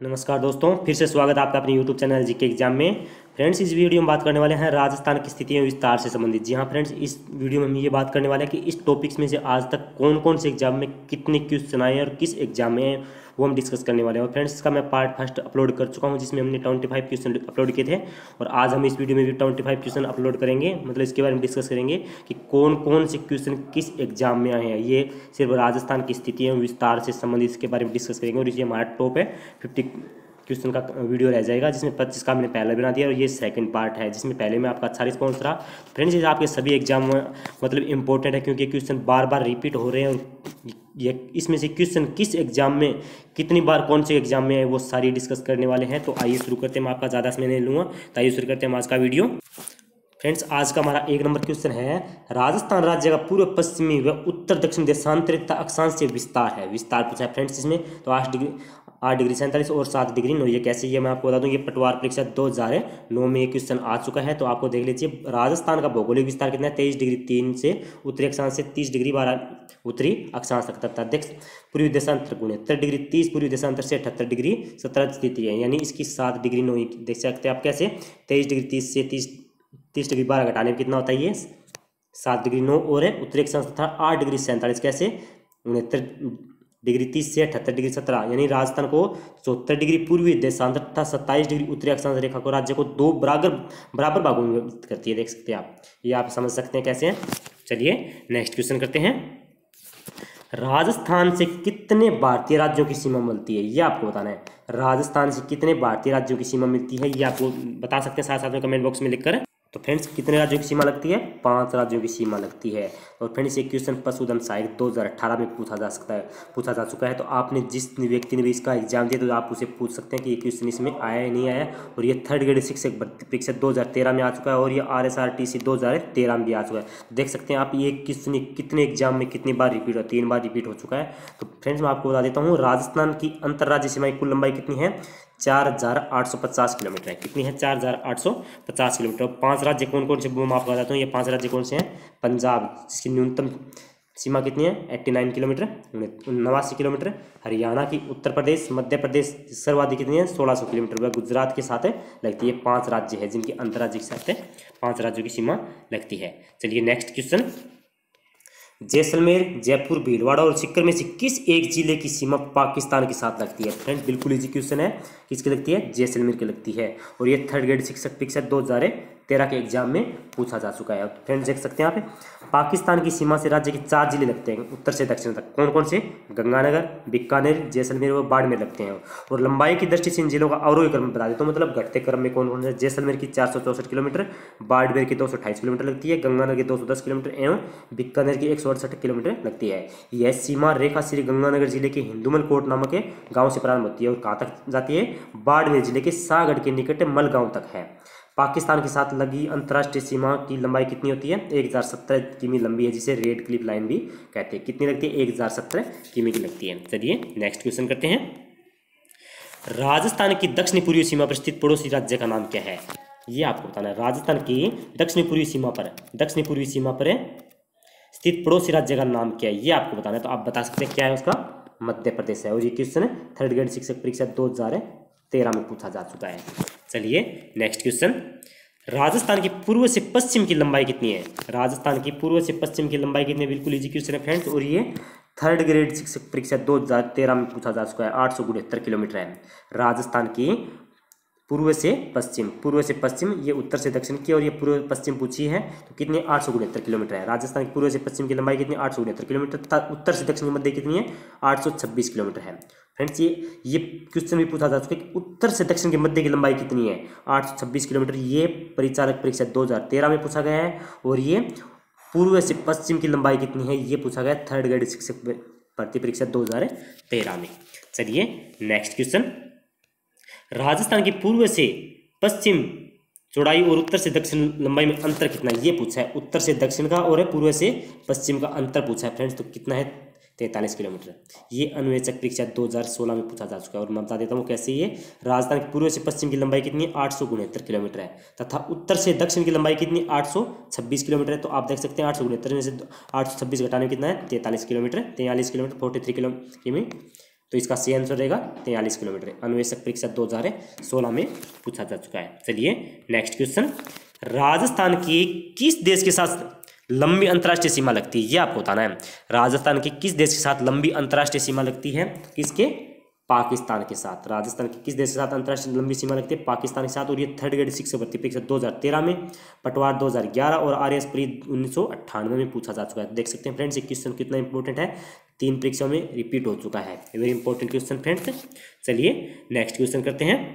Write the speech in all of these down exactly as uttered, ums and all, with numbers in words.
नमस्कार दोस्तों, फिर से स्वागत है आपका अपने यूट्यूब चैनल जीके एग्जाम में। फ्रेंड्स, इस वीडियो में बात करने वाले हैं राजस्थान की स्थिति एवं विस्तार से संबंधित। जी हाँ फ्रेंड्स, इस वीडियो में हम ये बात करने वाले हैं कि इस टॉपिक्स में से आज तक कौन कौन से एग्जाम में कितने क्वेश्चन आए हैं और किस एग्जाम में हैं, वो हम डिस्कस करने वाले हैं। और फ्रेंड्स, इसका मैं पार्ट फर्स्ट अपलोड कर चुका हूँ जिसमें हमने ट्वेंटी फाइव क्वेश्चन अपलोड किए थे, और आज हम इस वीडियो में भी ट्वेंटी फाइव क्वेश्चन अपलोड करेंगे। मतलब इसके बारे में डिस्कस करेंगे कि कौन कौन से क्वेश्चन किस एग्जाम में आए हैं। ये सिर्फ राजस्थान की स्थिति एवं विस्तार से संबंधित इसके बारे में डिस्कस करेंगे, और ये हमारा टॉप है फिफ्टी क्वेश्चन का वीडियो रह जाएगा, जिसमें पच्चीस का मैंने पहले बना दिया और ये सेकंड पार्ट है जिसमें पहले में आपका अच्छा रिस्पॉन्स रहा। फ्रेंड्स, ये आपके सभी एग्जाम मतलब इंपॉर्टेंट है क्योंकि क्वेश्चन बार बार रिपीट हो रहे हैं, और ये इसमें से क्वेश्चन किस एग्जाम में कितनी बार कौन से एग्जाम में है वो सारी डिस्कस करने वाले हैं। तो आइए शुरू करते हैं। मैं आपका ज़्यादा समय नहीं लूँगा, तो आइए शुरू करते हैं आज का वीडियो। फ्रेंड्स, आज का हमारा एक नंबर क्वेश्चन है, राजस्थान राज्य का पूर्व पश्चिमी व उत्तर दक्षिण देशांतरित अक्षांश से विस्तार है। विस्तार पूछा है फ्रेंड्स इसमें, तो आठ डिग्री आठ डिग्री सैंतालीस और सात डिग्री नौ। ये कैसे, ये मैं आपको बता दूं, ये पटवार परीक्षा दो हज़ार नौ में ये क्वेश्चन आ चुका है। तो आपको देख लीजिए, राजस्थान का भौगोलिक विस्तार कितना है, तेईस डिग्री तीन से उत्तरी अक्षांश से तीस डिग्री बारह उत्तरी अक्षांश तक तथा देख पूर्वी देशांतर उनहत्तर डिग्री तीस पूर्वी देशांतर से अठहत्तर डिग्री सत्रह स्थिति है, यानी इसकी सात डिग्री नौ। देख सकते हैं आप कैसे, तेईस डिग्री तीस से तीस तीस डिग्री बारह घटाने में कितना होता है, ये सात डिग्री नौ और है उत्तरी अक्षांश तथा आठ डिग्री सैंतालीस कैसे उनहत्तर डिग्री तीस से अठहत्तर डिग्री सत्रह, यानी राजस्थान को चौहत्तर डिग्री पूर्वी देशांतर तथा सत्ताईस डिग्री उत्तरी अक्षांश रेखा को राज्य को दो बराबर बराबर भागों में विभक्त करती है। देख सकते हैं आप, ये आप समझ सकते हैं कैसे हैं। चलिए नेक्स्ट क्वेश्चन करते हैं। राजस्थान से कितने भारतीय राज्यों की सीमा मिलती है, ये आपको बताना है। राजस्थान से कितने भारतीय राज्यों की सीमा मिलती है, ये आपको बता सकते हैं साथ साथ में कमेंट बॉक्स में लिखकर। तो फ्रेंड्स, कितने राज्यों की सीमा लगती है, पांच राज्यों की सीमा लगती है। और फ्रेंड्स, ये क्वेश्चन पशुधन सहायक दो हज़ार अठारह में पूछा जा सकता है पूछा जा चुका है। तो आपने जिस व्यक्ति ने भी इसका एग्जाम दिया तो आप उसे पूछ सकते हैं कि ये क्वेश्चन इसमें आया या नहीं आया। और ये थर्ड ग्रेड शिक्षक भर्ती परीक्षा दो हज़ार तेरह में आ चुका है, और ये R S R T C दो हज़ार तेरह में भी आ चुका है। देख सकते हैं आप, ये क्वेश्चन कितने एग्जाम में कितनी बार रिपीट हो, तीन बार रिपीट हो चुका है। तो फ्रेंड्स, मैं आपको बता देता हूँ, राजस्थान की अंतर्राज्यीय सीमा की कुल लंबाई कितनी है, चार हजार आठ सौ पचास किलोमीटर है। कितनी है, चार हजार आठ सौ पचास किलोमीटर। पांच राज्य कौन कौन से, वो मैं आपको बताता हूँ। ये पांच राज्य कौन से हैं, पंजाब जिसकी न्यूनतम सीमा कितनी है, नवासी किलोमीटर नवासी किलोमीटर। हरियाणा की, उत्तर प्रदेश, मध्य प्रदेश सर्वाधिक कितनी है, सोलह सौ किलोमीटर। वह गुजरात के साथ लगती है। पांच राज्य है जिनकी अंतर्राज्यीय के साथ पांच राज्यों की सीमा लगती है। चलिए नेक्स्ट क्वेश्चन, जैसलमेर, जयपुर, भीलवाड़ा और सीकर में से किस एक जिले की सीमा पाकिस्तान के साथ लगती है। फ्रेंड्स, बिल्कुल इजी क्वेश्चन है, किसकी लगती है, जैसलमेर की लगती है। और ये थर्ड ग्रेड शिक्षक परीक्षा दो हज़ार तेरह के एग्जाम में पूछा जा चुका है। फ्रेंड्स, देख सकते हैं आप, पाकिस्तान की सीमा से राज्य के चार जिले लगते हैं उत्तर से दक्षिण तक। कौन कौन से, गंगानगर, बीकानेर, जैसलमेर व बाड़मेर लगते हैं। और लंबाई की दृष्टि से इन जिलों का अवरोही क्रम बता देता हूँ, मतलब घटते क्रम में कौन कौन से। जैसलमेर की चार सौ चौसठ किलोमीटर, बाड़मेर की दो सौ अट्ठाईस किलोमीटर लगती है, गंगानगर की दो सौ दस किलोमीटर एवं बीकानेर की एक सौ अड़सठ किलोमीटर लगती है। यह सीमा रेखा श्री गंगानगर जिले के हिंदुमल कोट नामक गांव से प्रारंभ होती है और कहाँ तक जाती है, बाड़मेर जिले के सागढ़ के निकट मल गांव तक है। पाकिस्तान के साथ लगी अंतर्राष्ट्रीय सीमा की लंबाई कितनी होती है, एक हजार सत्रह किमी लंबी है, जिसे रेड क्लिफ लाइन भी कहते हैं। कितनी लगती है, एक हजार सत्रह किमी की लगती है। चलिए नेक्स्ट क्वेश्चन करते हैं। राजस्थान की दक्षिण पूर्वी सीमा पर स्थित पड़ोसी राज्य का नाम क्या है, ये आपको बताना है। राजस्थान की दक्षिण पूर्वी सीमा पर दक्षिण पूर्वी सीमा पर स्थित पड़ोसी राज्य का नाम क्या है, ये आपको बताना है। तो आप बता सकते हैं क्या है उसका, मध्य प्रदेश है। और ये क्वेश्चन थर्ड ग्रेड शिक्षक परीक्षा दो हजार तेरह में पूछा जा चुका है। चलिए नेक्स्ट क्वेश्चन, राजस्थान की पूर्व से पश्चिम की लंबाई कितनी है। राजस्थान की पूर्व से पश्चिम की लंबाई कितनी है, बिल्कुल इजी क्वेश्चन है फ्रेंड्स। और ये थर्ड ग्रेड शिक्षक परीक्षा दो हजार तेरह में पूछा जा चुका है। आठ सौ उनहत्तर किलोमीटर है राजस्थान की पूर्व से पश्चिम। पूर्व से पश्चिम, ये उत्तर से दक्षिण की, और ये पूर्व पश्चिम पूछी है तो कितनी, आठ सौ उनहत्तर किलोमीटर है। राजस्थान की पूर्व से पश्चिम की लंबाई कितनी, आठ सौ उनहत्तर किलोमीटर तथा उत्तर से दक्षिण की मध्य कितनी है, आठ सौ छब्बीस किलोमीटर है। फ्रेंड्स, ये ये क्वेश्चन भी पूछा जा चुका है कि उत्तर से दक्षिण के मध्य की लंबाई कितनी है, आठ सौ छब्बीस किलोमीटर। ये परिचालक परीक्षा दो हजार तेरह में पूछा गया है। और ये पूर्व से पश्चिम की लंबाई कितनी है, ये पूछा गया थर्ड ग्रेड शिक्षक भर्ती परीक्षा दो हजार तेरह में। चलिए नेक्स्ट क्वेश्चन, राजस्थान की पूर्व से पश्चिम चौड़ाई और उत्तर से दक्षिण लंबाई में अंतर कितना है, ये पूछा है। उत्तर से दक्षिण का और पूर्व से पश्चिम का अंतर पूछा है फ्रेंड्स, तो कितना है, तैंतालीस किलोमीटर। ये अन्वेषक परीक्षा दो हजार सोलह में पूछा जा चुका है। और मैं बता देता हूँ कैसे, ये राजस्थान की पूर्व से पश्चिम की लंबाई कितनी है, आठ सौ उनहत्तर किलोमीटर है तथा उत्तर से दक्षिण की लंबाई कितनी, आठ सौ छब्बीस किलोमीटर है। तो आप देख सकते हैं आठ सौ उनहत्तर में से आठ सौ छब्बीस घटाने में कितना है, तैंतालीस किलोमीटर, तैंतालीस किलोमीटर फोर्टी थ्री किलो किमी। तो इसका सही आंसर रहेगा तैंतालीस किलोमीटर। अन्वेषक परीक्षा दो हजार सोलह में पूछा जा चुका है। चलिए नेक्स्ट क्वेश्चन, राजस्थान की किस देश के साथ लंबी अंतर्राष्ट्रीय सीमा लगती है, ये आपको बताना है। राजस्थान की किस देश के साथ लंबी अंतर्राष्ट्रीय सीमा लगती है, किसके, पाकिस्तान के साथ। राजस्थान की किस देश के साथ अंतर्राष्ट्रीय लंबी सीमा लगती है, पाकिस्तान के साथ। और ये थर्ड ग्रेड शिक्षक भर्ती परीक्षा दो हजार तेरह में, पटवार दो हजार ग्यारह और आर एस प्री उन्नीस सौ अट्ठानवे में पूछा जा चुका है। देख सकते हैं फ्रेंड्स ये क्वेश्चन कितना इंपॉर्टेंट है, तीन परीक्षाओं में रिपीट हो चुका है। Very important question friends. चलिए नेक्स्ट क्वेश्चन करते हैं,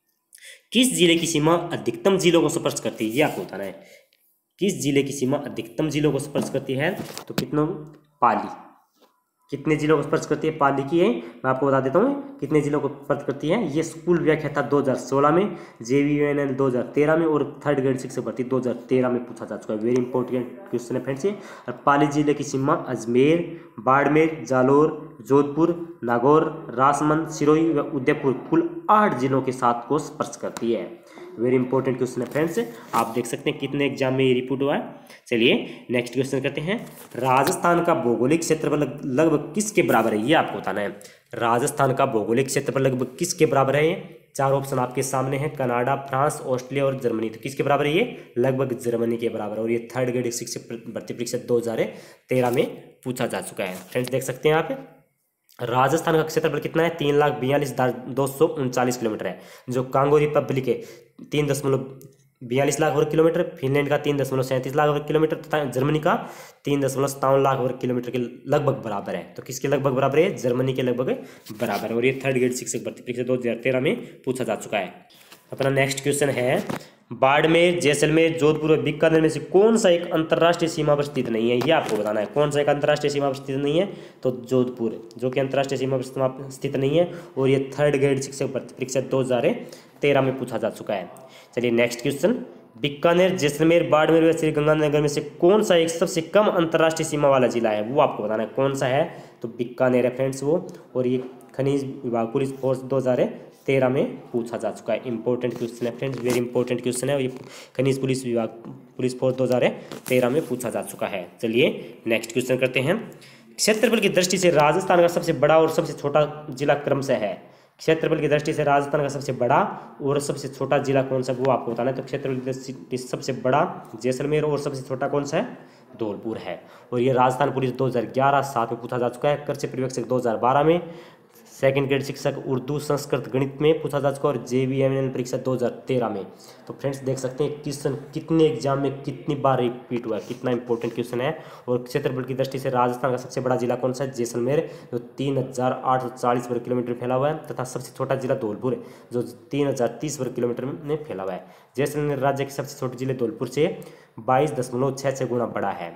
किस जिले की सीमा अधिकतम जिलों को स्पर्श करती है, ये आपको बताना है। किस जिले की सीमा अधिकतम जिलों को स्पर्श करती है, तो कितनों, पाली। कितने जिलों को स्पर्श करती है, पाली की है। मैं आपको बता देता हूँ कितने जिलों को स्पर्श करती है। ये स्कूल व्याख्या था दो हजार सोलह में, जेवीयूएनएल दो हजार तेरह में और थर्ड ग्रेड शिक्षक भर्ती दो हजार तेरह में पूछा जा चुका है। वेरी इंपॉर्टेंट क्वेश्चन है फ्रेंड्स। और पाली जिले की सीमा अजमेर, बाड़मेर, जालोर, जोधपुर, नागौर, राजसमंद, सिरोही व उदयपुर कुल आठ जिलों के साथ को स्पर्श करती है। वेरी इंपॉर्टेंट क्वेश्चन है फ्रेंड्स, आप देख सकते हैं कितने एग्जाम में ये रिपोर्ट हुआ है। चलिए नेक्स्ट क्वेश्चन करते हैं, राजस्थान का भौगोलिक क्षेत्रफल लगभग किसके बराबर है, ये आपको बताना है। राजस्थान का भौगोलिक क्षेत्रफल लगभग किसके बराबर है, ये चार ऑप्शन आपके सामने हैं, कनाडा, फ्रांस, ऑस्ट्रेलिया और जर्मनी। तो किसके बराबर है ये, लगभग जर्मनी के बराबर। और ये थर्ड ग्रेड शिक्षक भर्ती परीक्षा दो हजार तेरह में पूछा जा चुका है। फ्रेंड्स देख सकते हैं आप, राजस्थान का क्षेत्रफल कितना है, तीन लाख बयालीस हजार दो सौ उनचालीस किलोमीटर है। जो कांगो रिपब्लिक है तीन दशमलव बयालीस लाख वर्ग किलोमीटर, फिनलैंड का तीन दशमलव सैंतीस लाख वर्ग किलोमीटर तथा जर्मनी का तीन दशमलव सत्तावन लाख वर्ग किलोमीटर के लगभग बराबर है। तो किसके लगभग बराबर है, जर्मनी के लगभग बराबर है। और ये थर्ड ग्रेड शिक्षक भर्ती परीक्षा दो हजार तेरह में पूछा जा चुका है। अपना नेक्स्ट क्वेश्चन है, बाड़मेर, जैसलमेर, जोधपुर और बीकानेर में से कौन सा एक अंतर्राष्ट्रीय सीमा पर स्थित नहीं है, ये आपको बताना है। कौन सा एक अंतर्राष्ट्रीय सीमा पर स्थित नहीं है, तो जोधपुर, जो कि अंतर्राष्ट्रीय सीमा पर स्थित नहीं है। और ये थर्ड ग्रेड शिक्षक भर्ती परीक्षा दो हजार तेरह में पूछा जा चुका है। चलिए नेक्स्ट क्वेश्चन, बीकानेर, जैसलमेर, बाड़मेर व श्री गंगानगर में से कौन सा एक सबसे कम अंतर्राष्ट्रीय सीमा वाला जिला है, वो आपको बताना है। कौन सा है, तो बीकानेर है फ्रेंड्स वो। और ये खनिज विभाग पुलिस फोर्स दो हजार तेरह में पूछा जा चुका है। इंपॉर्टेंट क्वेश्चन है फ्रेंड्स, वेरी इंपॉर्टेंट क्वेश्चन है। और ये खनिज पुलिस विभाग पुलिस फोर्स दो हजार तेरह में पूछा जा चुका है। चलिए नेक्स्ट क्वेश्चन करते हैं, क्षेत्रफल की दृष्टि से राजस्थान का सबसे बड़ा और सबसे छोटा जिला क्रमशः है। क्षेत्रफल की दृष्टि से राजस्थान का सबसे बड़ा और सबसे छोटा जिला कौन सा, वो आपको बताना है। तो क्षेत्रफल की दृष्टि से सबसे बड़ा जैसलमेर और सबसे छोटा कौन सा है, धौलपुर है। और ये राजस्थान पुलिस दो हजार ग्यारह सात में पूछा जा चुका है। कृषि पर्यवेक्षक दो हजार बारह में, सेकंड ग्रेड शिक्षक उर्दू, संस्कृत, गणित में पूछा जा चुका है। और जेवीएमएन परीक्षा दो हजार तेरह में। तो फ्रेंड्स देख सकते हैं क्वेश्चन कितने एग्जाम में कितनी बार रिपीट हुआ है, कितना इंपॉर्टेंट क्वेश्चन है। और क्षेत्रफल की दृष्टि से राजस्थान का सबसे बड़ा जिला कौन सा है, जैसलमेर, जो तीन हजार आठ सौ चालीस वर्ग किलोमीटर फैला हुआ है। तथा सबसे छोटा जिला धौलपुर है, जो तीन हजार तीस वर्ग किलोमीटर में फैला हुआ है। जैसलमेर राज्य के सबसे छोटे जिले धौलपुर से बाईस दशमलव छः छः गुना बड़ा है।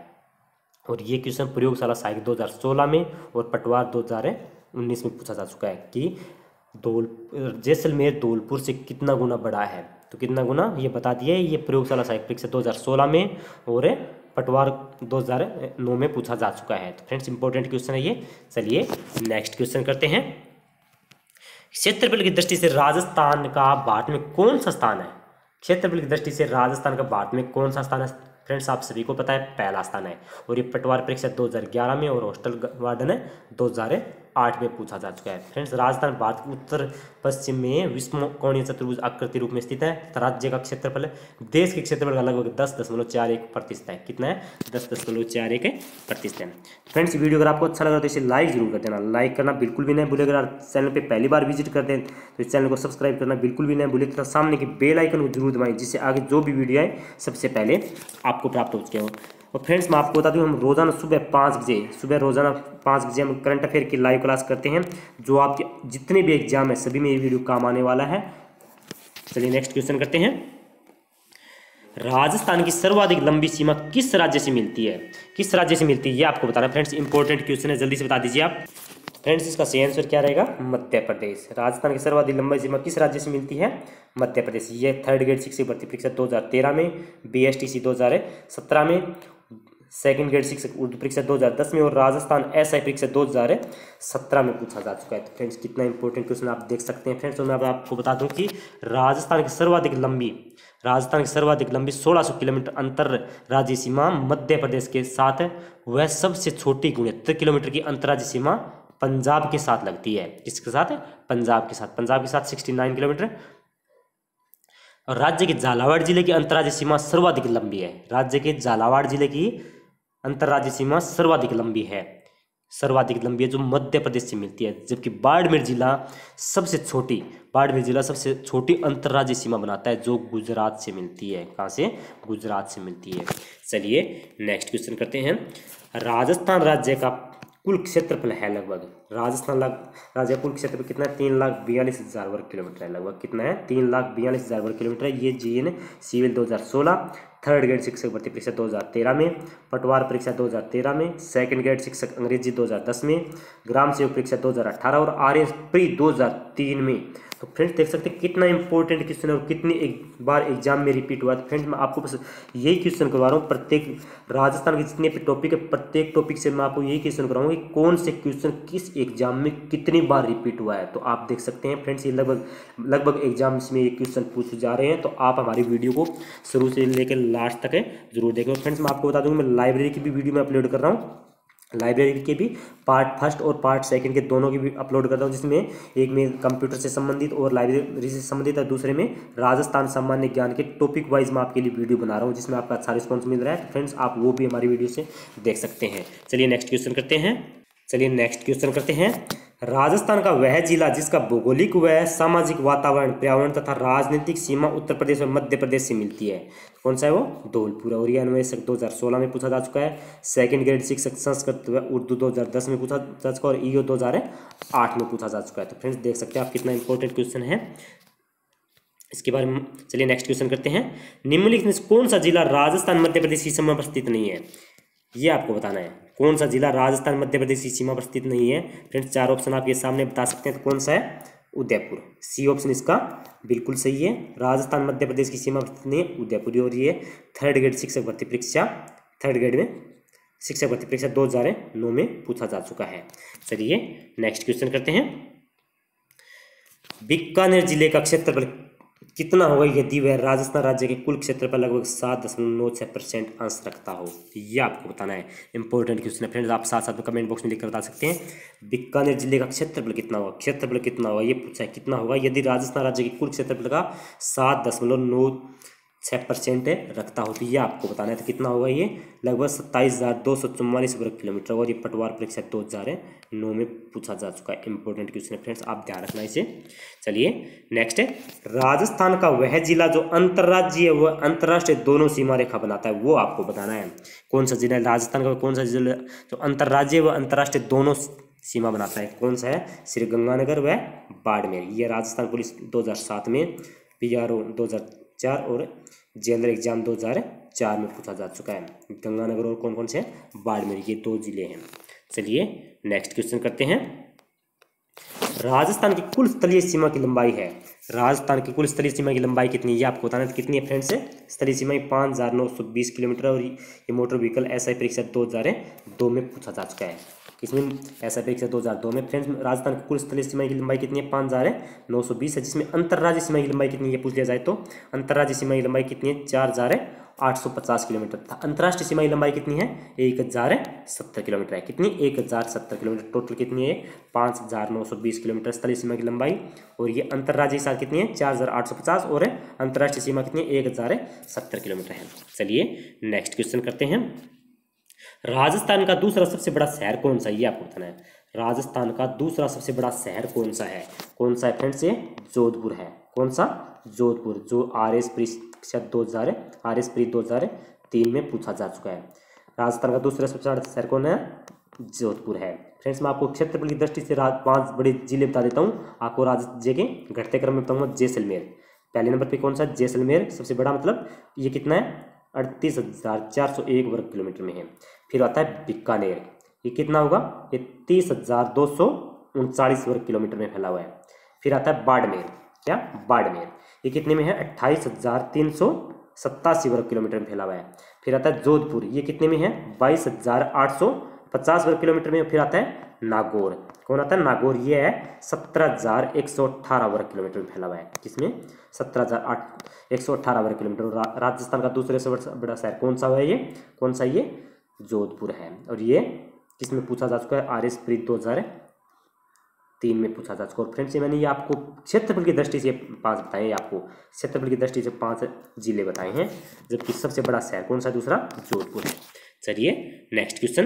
और ये क्वेश्चन प्रयोगशाला सहायक दो हजार सोलह में और पटवार दो हजार उन्नीस में पूछा जा चुका है कि धौल जैसलमेर धौलपुर से कितना गुना बड़ा है। तो कितना गुना ये बता दिए, ये प्रयोगशाला सहायक परीक्षा दो हजार सोलह में और पटवार दो हजार नौ में पूछा जा चुका है। तो फ्रेंड्स इंपॉर्टेंट क्वेश्चन है ये। चलिए नेक्स्ट क्वेश्चन करते हैं, क्षेत्रफल की दृष्टि से राजस्थान का भारत में कौन सा स्थान है। क्षेत्रफल की दृष्टि से राजस्थान का भारत में कौन सा स्थान है, फ्रेंड्स आप सभी को पता है पहला स्थान है। और ये पटवार परीक्षा दो हजार ग्यारह में और हॉस्टल वार्डन है दो हजार आठ में पूछा जा चुका है। फ्रेंड्स राजस्थान भारत के उत्तर पश्चिम में विश्व कोणीय चतुर्भुज आकृति रूप में स्थित है। राज्य का क्षेत्रफल देश के क्षेत्रफल का लगभग दस दशमलव चार एक प्रतिशत है। कितना है, दस दशमलव चार एक प्रतिशत है। फ्रेंड्स वीडियो अगर आपको अच्छा लगा तो इसे लाइक जरूर कर देना, लाइक करना बिल्कुल भी नहीं भूले। अगर आप चैनल पर पहली बार विजिट करते हैं तो इस चैनल को सब्सक्राइब करना बिल्कुल भी नहीं भूले। तथा सामने की बेल आइकन को जरूर दबाएं, जिससे आगे जो भी वीडियो आए सबसे पहले आपको प्राप्त हो चुके हो। और फ्रेंड्स मैं आपको बता दूं, हम रोज़ाना सुबह पाँच बजे सुबह रोज़ाना पाँच बजे हम करंट अफेयर की लाइव क्लास करते हैं, जो आपके जितने भी एग्जाम है सभी में ये वीडियो काम आने वाला है। चलिए नेक्स्ट क्वेश्चन करते हैं, राजस्थान की सर्वाधिक लंबी सीमा किस राज्य से मिलती है, किस राज्य से मिलती है ये आपको बताना। फ्रेंड्स इंपॉर्टेंट क्वेश्चन है, जल्दी से बता दीजिए आप। फ्रेंड्स इसका सही आंसर क्या रहेगा, मध्य प्रदेश। राजस्थान की सर्वाधिक लंबी सीमा किस राज्य से मिलती है, मध्य प्रदेश। ये थर्ड ग्रेड शिक्षक भर्ती परीक्षा दो हजार तेरह में, बी एस टी सी दो हजार सत्रह में, सेकंड ग्रेड शिक्षक उर्दू परीक्षा दो हजार दस में और राजस्थान एस आई परीक्षा दो हजार सत्रह में पूछा जा चुका है। तो फ्रेंड्स कितना इंपॉर्टेंट क्वेश्चन आप देख सकते हैं। फ्रेंड्स तो मैं आपको बता दूं कि राजस्थान की सर्वाधिक लंबी राजस्थान की सर्वाधिक लंबी सोलह सौ किलोमीटर अंतर राज्यीय सीमा मध्य प्रदेश के साथ है। वह सबसे छोटी उनहत्तर किलोमीटर की अंतर्राज्यीय सीमा पंजाब के साथ लगती है। किसके साथ है? पंजाब के साथ। पंजाब के साथ सिक्सटी नाइन किलोमीटर। और राज्य के झालावाड़ जिले की अंतर्राज्यीय सीमा सर्वाधिक लंबी है। राज्य के झालावाड़ जिले की अंतर्राज्यीय सीमा सर्वाधिक लंबी है, सर्वाधिक लंबी है, जो मध्य प्रदेश से मिलती है। जबकि बाड़मेर जिला सबसे छोटी, बाड़मेर जिला सबसे छोटी अंतर्राज्यीय सीमा बनाता है, जो गुजरात से मिलती है। कहाँ से? गुजरात से मिलती है। चलिए नेक्स्ट क्वेश्चन करते हैं। राजस्थान राज्य का कुल क्षेत्रफल है लगभग, राजस्थान राज्य का कुल क्षेत्रफल कितना है? तीन लाख बयालीस हजार वर्ग किलोमीटर है लगभग। कितना है? तीन लाख बयालीस हजार वर्ग किलोमीटर है। ये जी एन सिविल दो हज़ार सोलह, थर्ड ग्रेड शिक्षक भर्ती परीक्षा दो हज़ार तेरह में, पटवार परीक्षा दो हज़ार तेरह में, सेकंड ग्रेड शिक्षक अंग्रेजी दो हज़ार दस में, ग्राम सेवक परीक्षा दो हज़ार अठारह और आर एस प्री दो हज़ार तीन में। तो फ्रेंड्स देख सकते हैं कितना इंपॉर्टेंट क्वेश्चन है और कितनी एक बार एग्जाम में रिपीट हुआ है। तो फ्रेंड्स मैं आपको बस यही क्वेश्चन करवा रहा हूँ। प्रत्येक राजस्थान के जितने भी टॉपिक है, प्रत्येक टॉपिक से मैं आपको यही क्वेश्चन कराऊंगा कि कौन से क्वेश्चन किस एग्जाम में कितनी बार रिपीट हुआ है। तो आप देख सकते हैं फ्रेंड्स, ये लगभग लगभग एग्जाम्स में ये क्वेश्चन पूछे जा रहे हैं। तो आप हमारी वीडियो को शुरू से लेकर लास्ट तक है जरूर देखें। फ्रेंड्स मैं आपको बता दूंगा, मैं लाइब्रेरी की भी वीडियो में अपलोड कर रहा हूँ, लाइब्रेरी के भी पार्ट फर्स्ट और पार्ट सेकंड के दोनों की भी अपलोड करता हूँ, जिसमें एक में कंप्यूटर से संबंधित और लाइब्रेरी से संबंधित है, दूसरे में राजस्थान सामान्य ज्ञान के टॉपिक वाइज मैं आपके लिए वीडियो बना रहा हूँ, जिसमें आपका अच्छा रिस्पॉन्स मिल रहा है। तो फ्रेंड्स आप वो भी हमारी वीडियो से देख सकते हैं। चलिए नेक्स्ट क्वेश्चन करते हैं चलिए नेक्स्ट क्वेश्चन करते हैं राजस्थान का वह जिला जिसका भौगोलिक व सामाजिक वातावरण, पर्यावरण तथा राजनीतिक सीमा उत्तर प्रदेश और मध्य प्रदेश से मिलती है, कौन सा है वो? धौलपुर। और ये अन्वेषक दो हज़ार सोलह में पूछा जा चुका है। सेकंड ग्रेड शिक्षक संस्कृत व उर्दू दो हज़ार दस में पूछा जा चुका है और ईओ दो हज़ार आठ में पूछा जा चुका है। तो फ्रेंड्स देख सकते हैं आप कितना इंपॉर्टेंट क्वेश्चन है इसके बारे में। चलिए नेक्स्ट क्वेश्चन करते हैं। निम्नलिखित में कौन सा जिला राजस्थान मध्य प्रदेश की सीमा पर स्थित नहीं है? ये आपको बताना है। कौन सा जिला राजस्थान मध्य प्रदेश की सीमा पर स्थित नहीं है? फ्रेंड्स चार ऑप्शन आपके सामने बता सकते हैं। तो कौन सा है? उदयपुर। सी ऑप्शन इसका बिल्कुल सही है। राजस्थान मध्य प्रदेश की सीमा पर स्थित नहीं है, उदयपुर। और ये थर्ड ग्रेड शिक्षक भर्ती परीक्षा, थर्ड ग्रेड में शिक्षक भर्ती परीक्षा दो हज़ार नौ में पूछा जा चुका है। चलिए नेक्स्ट क्वेश्चन करते हैं। बीकानेर जिले का क्षेत्रफल कितना होगा यदि वह राजस्थान राज्य के कुल क्षेत्र पर लगभग सात दशमलव नौ छः परसेंट अंश रखता हो? ये आपको बताना है। इंपॉर्टेंट क्वेश्चन है फ्रेंड्स, आप साथ साथ में कमेंट बॉक्स में लिखकर बता सकते हैं। बीकानेर जिले का क्षेत्रफल कितना होगा? क्षेत्रफल कितना होगा ये पूछा है, कितना होगा यदि राजस्थान राज्य के कुल क्षेत्रफल का सात दशमलव नौ छः परसेंट रखता हो? तो ये आपको बताना है। तो कितना होगा ये? लगभग सत्ताईस हज़ार दो सौ चौवालीस वर्ग किलोमीटर। और ये पटवार परीक्षा दो हज़ार नौ में पूछा जा चुका है। इंपॉर्टेंट क्वेश्चन है फ्रेंड्स, आप ध्यान रखना इसे। चलिए नेक्स्ट है। राजस्थान का वह जिला जो अंतर्राज्यीय व अंतर्राष्ट्रीय दोनों सीमा रेखा बनाता है, वो आपको बताना है। कौन सा जिला राजस्थान का, कौन सा जिला जो अंतर्राज्यीय व अंतर्राष्ट्रीय दोनों सीमा बनाता है? कौन सा है? श्रीगंगानगर व बाड़मेर। ये राजस्थान पुलिस दो हज़ार सात में, पी आर ओ दो हज़ार चार और जनरल एग्जाम दो हज़ार चार में पूछा जा चुका है। गंगानगर और कौन कौन से? बाड़मेर। ये दो जिले हैं। चलिए नेक्स्ट क्वेश्चन करते हैं। राजस्थान की कुल स्थलीय सीमा की लंबाई है, राजस्थान की कुल स्थलीय सीमा की लंबाई कितनी है ये आपको बताना है। कितनी है फ्रेंड्स? स्थलीय सीमा पाँच हज़ार नौ सौ बीस किलोमीटर। और ये मोटर व्हीकल एसआई परीक्षा दो हज़ार दो में पूछा जा चुका है। इसमें एसआई परीक्षा दो हज़ार दो में फ्रेंड्स राजस्थान की कुल स्थलीय सीमा की लंबाई कितनी है? पाँच हज़ार नौ सौ बीस है। जिसमें अंतर्राज्यीय सीमा की लंबाई कितनी है पूछ लिया जाए तो अंतर्राज्यीय सीमा की लंबाई कितनी है? चार हज़ार आठ सौ पचास किलोमीटर था। अंतर्राष्ट्रीय सीमा की लंबाई कितनी है? एक हज़ार सत्तर किलोमीटर है। कितनी? एक हज़ार सत्तर किलोमीटर। टोटल कितनी है? पाँच हज़ार नौ सौ बीस किलोमीटर स्थलीय सीमा की लंबाई। और ये अंतर्राज्यीय सीमा कितनी है? चार हज़ार आठ सौ पचास। और अंतर्राष्ट्रीय सीमा कितनी है? एक हज़ार सत्तर किलोमीटर है। चलिए नेक्स्ट क्वेश्चन करते हैं। राजस्थान का दूसरा सबसे बड़ा शहर कौन सा? ये आपको बताना है। राजस्थान का दूसरा सबसे बड़ा शहर कौन सा है? कौन सा है फ्रेंड्स? ये जोधपुर है। कौन सा? जोधपुर। जो आर एस परीक्षा दो हज़ार आर एस प्री दो हज़ार तीन में पूछा जा चुका है। राजस्थान का दूसरा सबसे बड़ा शहर कौन है? जोधपुर है। फ्रेंड्स मैं आपको क्षेत्रफल की दृष्टि से पांच बड़े जिले बता देता हूँ आपको। राज्य के घटते क्रम में बताऊंगा। जैसलमेर पहले नंबर पे। कौन सा? जैसलमेर सबसे बड़ा, मतलब ये कितना है? अड़तीस हजार चार सौ एक वर्ग किलोमीटर में है। फिर आता है बीकानेर, ये कितना होगा? ये तीस हजार दो सौ उनचालीस वर्ग किलोमीटर में फैला हुआ है। फिर आता है बाड़मेर, क्या? बाड़मेर, ये कितने में है? अट्ठाईस हजार तीन सौ सत्तासी वर्ग किलोमीटर में फैला हुआ है। फिर आता है जोधपुर, ये कितने में है? बाईस हजार आठ सौ पचास वर्ग किलोमीटर में। फिर आता है नागौर, कौन आता है? नागौर, ये है सत्रह हजार एक सौ अट्ठारह वर्ग किलोमीटर में फैला हुआ है। किसमें? सत्रह हजार आठ एक सौ अट्ठारह वर्ग किलोमीटर। रा, राजस्थान का दूसरे से बड़ा शहर कौन सा है? ये कौन सा? ये जोधपुर है। और ये किसमें पूछा जा चुका है? आर एस प्री दो हजार तीन में पूछा जा चुका। और फ्रेंड्स मैंने ये आपको क्षेत्रफल की दृष्टि से पांच बताए हैं, आपको क्षेत्रफल की दृष्टि से पांच जिले बताए हैं, जबकि सबसे बड़ा शहर कौन सा है? दूसरा जोधपुर है। चलिए नेक्स्ट क्वेश्चन,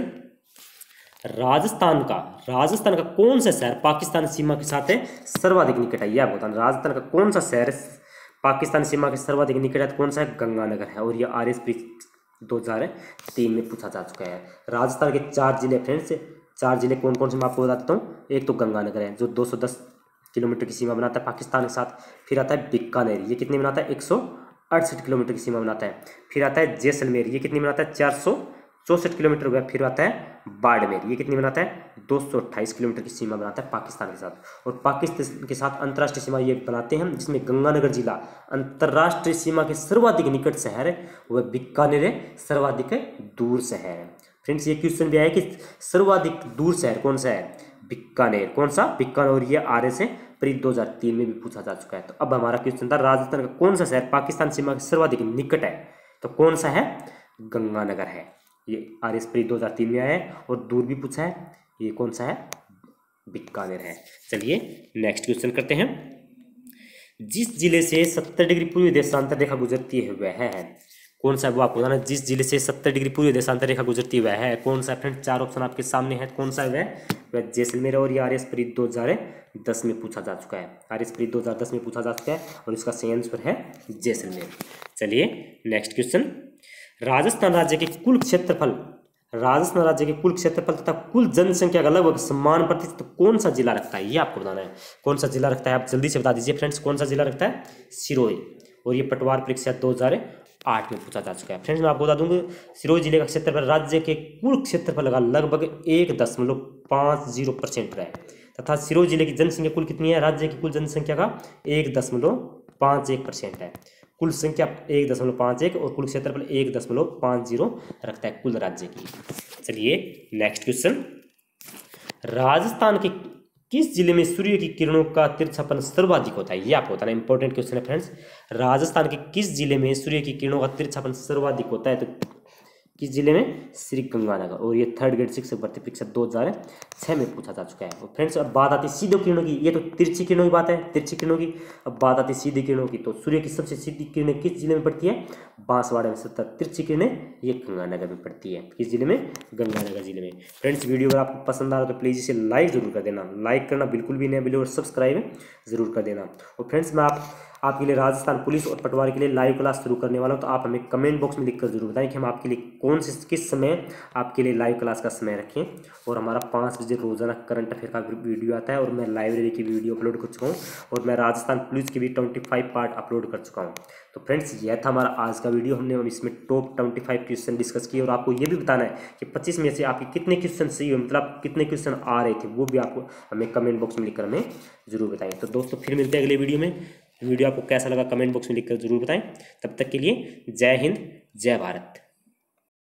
राजस्थान का राजस्थान का कौन सा शहर पाकिस्तान सीमा के साथ है सर्वाधिक निकट है? ये आपको बताना, राजस्थान का कौन सा शहर पाकिस्तान सीमा के सर्वाधिक निकट है? कौन सा है? गंगानगर है। और ये आर एस पी दो हजार तीन में पूछा जा चुका है। राजस्थान के चार जिले फ्रेंड्स, चार जिले कौन कौन से मैं आपको बता देता हूँ। एक तो गंगानगर है जो दो सौ दस किलोमीटर की सीमा बनाता है पाकिस्तान के साथ। फिर आता है बीकानेर, ये कितनी बनाता है? एक सौ अड़सठ किलोमीटर की सीमा बनाता है। फिर आता है जैसलमेर, ये कितनी बनाता है? चार सौ चौसठ किलोमीटर हो गया। फिर आता है बाड़मेर, ये कितनी बनाता है? दो सौ अट्ठाईस किलोमीटर की सीमा बनाता है पाकिस्तान के साथ। और पाकिस्तान के साथ अंतर्राष्ट्रीय सीमा ये बनाते हैं, जिसमें गंगानगर जिला अंतर्राष्ट्रीय सीमा के सर्वाधिक निकट शहर है, वह बीकानेर है, सर्वाधिक दूर शहर है। फ्रेंड्स ये क्वेश्चन भी आया कि सर्वाधिक दूर शहर कौन सा है? बीकानेर। कौन सा? बीकानेर। और ये आर एस है प्री दो हजार तीन में भी पूछा जा चुका है। तो अब हमारा क्वेश्चन था राजस्थान का कौन सा शहर पाकिस्तान सीमा के सर्वाधिक निकट है? तो कौन सा है? गंगानगर है। ये आर एस प्री दो हजार तीन में आया है। और दूर भी पूछा है, ये कौन सा है? बीकानेर है। चलिए नेक्स्ट क्वेश्चन करते हैं, जिस जिले से सत्तर डिग्री पूर्वी देशांतर रेखा गुजरती है वह है कौन सा? वो आपको बताना, जिस जिले से सत्तर डिग्री पूर्वी देशांतर रेखा गुजरती है वह है कौन सा? फ्रेंड चार ऑप्शन आपके सामने है, कौन सा है वह? वह जैसलमेर। और ये आर एस प्री दो हजार दस में पूछा जा चुका है। आर एस प्री दो हजार दस में पूछा जा चुका है और इसका सही आंसर है जैसलमेर। चलिए नेक्स्ट क्वेश्चन, राजस्थान राज्य के कुल क्षेत्रफल राजस्थान राज्य के कुल क्षेत्रफल तथा कुल जनसंख्या का लगभग समान प्रतिशत तो कौन सा जिला रखता है? ये आपको बताना है, कौन सा जिला रखता है? आप जल्दी से बता दीजिए फ्रेंड्स, कौन सा जिला रखता है? सिरोही। और ये पटवार परीक्षा दो हजार आठ में पूछा जा चुका है। फ्रेंड्स मैं आपको बता दूंगा, सिरोही जिले का क्षेत्रफल राज्य के कुल क्षेत्रफल का लगभग एक दशमलव पाँच जीरो परसेंट है, तथा सिरोही जिले की जनसंख्या कुल कितनी है? राज्य की कुल जनसंख्या का एक दशमलव पाँच एक परसेंट है। कुल संख्या एक दशमलव पाँच एक और कुल क्षेत्रफल एक दशमलव पाँच जीरो रखता है कुल राज्य की। चलिए नेक्स्ट क्वेश्चन, राजस्थान के किस जिले में सूर्य की किरणों का तिरछापन सर्वाधिक होता है? ये आपको बताना इंपॉर्टेंट क्वेश्चन है फ्रेंड्स। राजस्थान के किस जिले में सूर्य की किरणों का तिरछापन सर्वाधिक होता है? तो किस जिले में? श्री गंगानगर। और ये थर्ड ग्रेड सिक्स भर्ती परीक्षा दो हजार छः में पूछा जा चुका है। और फ्रेंड्स अब बात आती है सीधे किरणों की, ये तो तिरछी किरणों की बात है, तिरछी किरणों की। अब बात आती है सीधी किरणों की, तो सूर्य की सबसे सीधी किरणें किस जिले में पड़ती है? बांसवाड़ा में। सत्तर तिरछी किरणें ये गंगानगर में पड़ती है। किस जिले में? गंगानगर जिले में। फ्रेंड्स वीडियो अगर आपको पसंद आ रहा है तो प्लीज़ इसे लाइक जरूर कर देना, लाइक करना बिल्कुल भी नहीं भूलिए, और सब्सक्राइब जरूर कर देना। और फ्रेंड्स मैं आप आपके लिए राजस्थान पुलिस और पटवारी के लिए लाइव क्लास शुरू करने वाला हूं, तो आप हमें कमेंट बॉक्स में लिखकर जरूर बताएं कि हम आपके लिए कौन से किस समय आपके लिए लाइव क्लास का समय रखें। और हमारा पाँच बजे रोजाना करंट अफेयर का वीडियो आता है, और मैं लाइब्रेरी की वीडियो अपलोड कर चुका हूँ, और मैं राजस्थान पुलिस की भी ट्वेंटी फाइव पार्ट अपलोड कर चुका हूँ। तो फ्रेंड्स यह था हमारा आज का वीडियो, हमने इसमें top twenty five question discuss किए, और आपको ये भी बताना है कि पच्चीस में से आपके कितने क्वेश्चन सही हो, मतलब कितने क्वेश्चन आ रहे थे, वो भी आपको हमें कमेंट बॉक्स में लिखकर हमें जरूर बताएं। तो दोस्तों फिर मिलते हैं अगले वीडियो में। वीडियो आपको कैसा लगा कमेंट बॉक्स में लिखकर जरूर बताएं। तब तक के लिए जय हिंद, जय भारत।